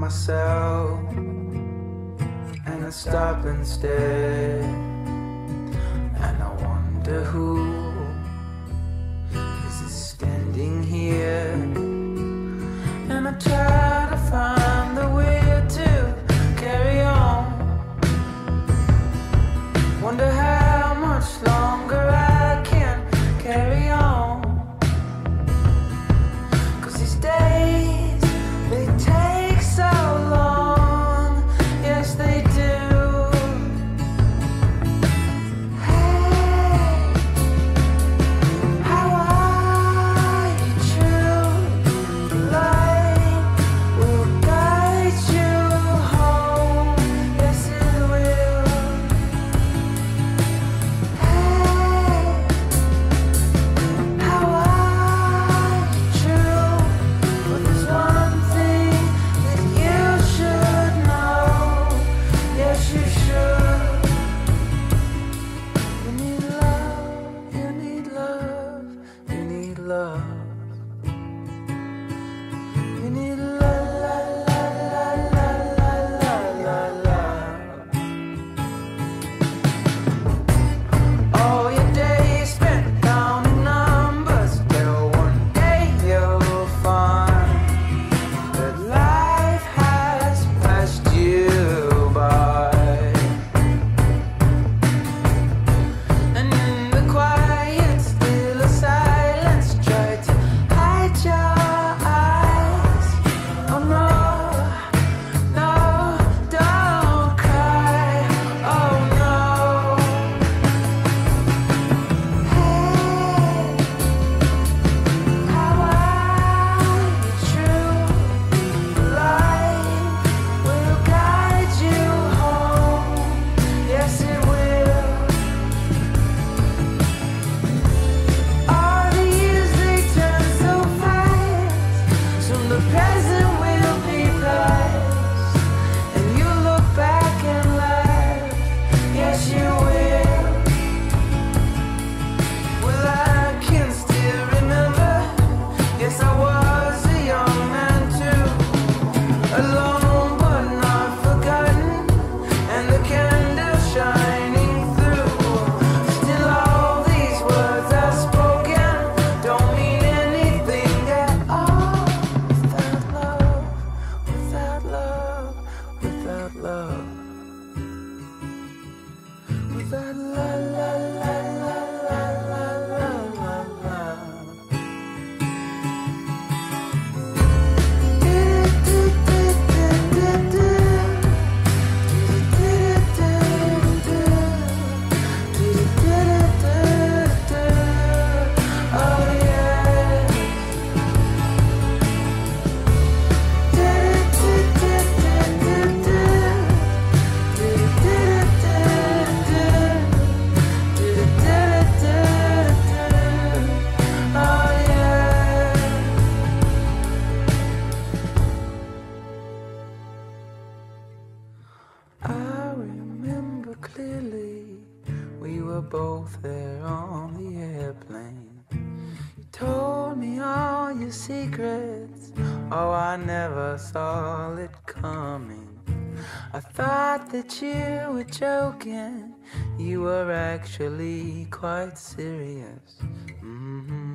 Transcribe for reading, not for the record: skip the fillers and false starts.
myself, and I stop instead, and I wonder who is standing here, and I try to find the will to carry on. Wonder how much longer I can carry on, 'cause these days they take so long. Yes, they do. Hey, how are you true? The light will guide you home. Yes, it will. Hey, how are you true? But there's one thing that you should know. Yes, you should. You need love, you need love, you need love. You need love, la la la la la la la. All your days spent counting numbers, till one day you'll find that life has passed you by. And in the quiet, still of silence, try to hide your eyes. Oh no, no, don't cry. Oh no. Hey, how are you true? Life will guide you home. Yes, it will. All the years they turn so fast. Soon the present will be past, and you look back and laugh. Yes, you will. Well, I can still remember. Yes, I was a young man too, alone but not forgotten, and the candle shining through. Still, all these words I've spoken don't mean anything at all without love, without love, without love, without la la la la la la la la la. Oh yeah. Oh yeah. I remember clearly, we were both there on the airplane. You told me all your secrets. Oh, I never saw it coming. I thought that you were joking. You were actually quite serious.